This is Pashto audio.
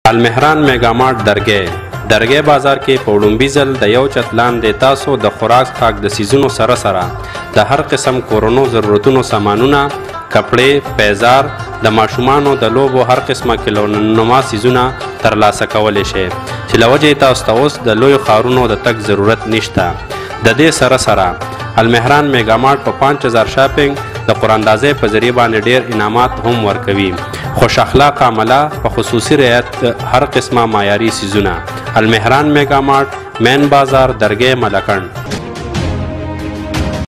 المهران میگا مارټ درګۍ بازار کې په وړومبي ځل د یو چت لاندې تاسو د خوراک څښاک د څیزونو سره د هر قسم کورونو ضرورتونو سامانونه، کپړې، پیزار، د ماشومانو د لوبو هر قسمه کیلونما څیزونه ترلاسه کولی شئ چې له وجې تاسو ته اوس د لویو ښارونو د تګ ضرورت نشته. د دې سره المهران میگا مارټ په 5000 شاپینګ د قراندازۍ په ذریعه باندې ډیر انعامات هم ورکوي. خوش اخلاق عمله په خصوصي رعایت هر قسمه معیاري څیزونه. المهران میگا مارټ، مین بازار، درګۍ، ملکنډ.